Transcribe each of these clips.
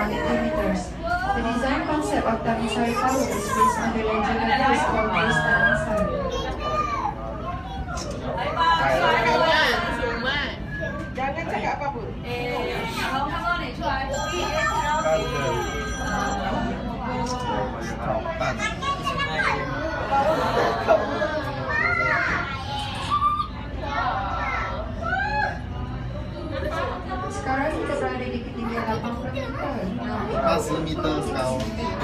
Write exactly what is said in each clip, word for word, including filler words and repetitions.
kilometers. The design concept of Tamisari Tower is based on the legend of this called Tamisari. Jangan cakap apa pun. Sekarang kita berada di ketinggian lapan puluh meter. lapan puluh meter sekarang.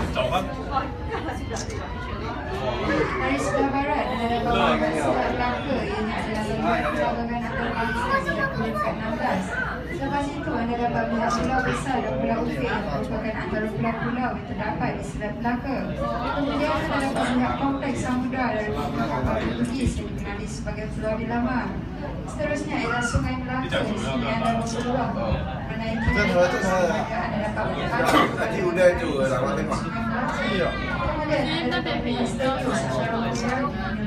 Dari sebelah barat ada bangunan Selat Melaka yang adalah perdagangan antara Malaysia sejak peringkat enam belas. Selepas itu anda dapat melihat pulau besar dan pulau Ufik yang merupakan antara pulau-pulau yang terdapat di Selat Melaka. Kemudian anda dapat melihat kompleks samudra dari kapal Portugis yang dikenali sebagai Pulau di Lama. Seterusnya ialah Sungai Melaka. Di sini anda berpeluang menaiki anda dapat berpacu Tadi udah itu lama tengok. Kemudian anda dapat melihat statue secara modern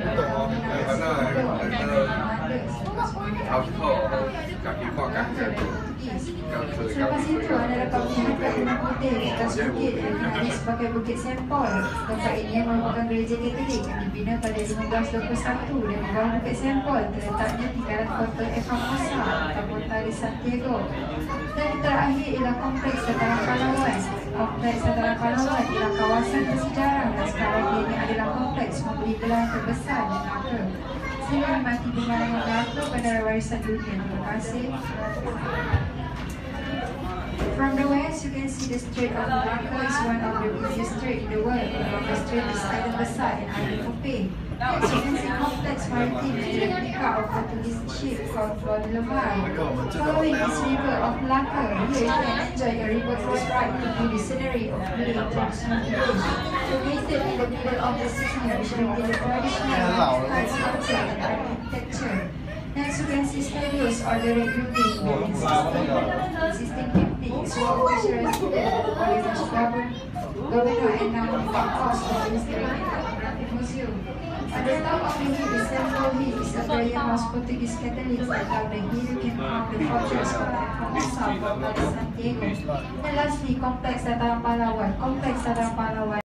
Selepas itu anda dapat melihat rumah putih di atas bukit yang dikenali sebagai Bukit Sempol. Tempat ini merupakan gereja Katolik yang dibina pada lima belas dua puluh satu dan di bawah Bukit Sempol terletaknya tinggalan kota Evamosa atau kota di Santiago. Dan terakhir ialah kompleks Dataran Pahlawan. Kompleks Dataran Pahlawan ialah kawasan bersejarah dan sekarang ini adalah kompleks memberi gelar terbesar di Melaka. Sila menikmati pemandangan Melaka pada warisan dunia. Terima kasih. From the west, you can see the Strait of Malacca is one of the busiest straits in the world. Along the strait is Island Besar and Island Kope. Next, you can see complex maritime and replica of Portuguese ship called Pulau de Lamar. Following this river of Malacca, here you can enjoy a river cruise ride to view the scenery of Malay traditional village. Located in the middle of the city, which reveals the traditional culture and architecture. Next, you can see stadios or the revolving building system. Existing buildings were official resident of the Malaysia governor and now become cost of the Historic and Ethnographic Museum. At the top of the hill is Central Hill, is a very house Portuguese Catholics, and down the hill you can find the fortress from the south of Santiago. And lastly, Complex Dataran Pahlawan. Complex Dataran Pahlawan